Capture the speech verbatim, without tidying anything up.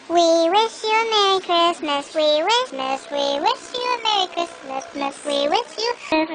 We wish you a Merry Christmas. We wish, we wish you a Merry Christmas. We wish you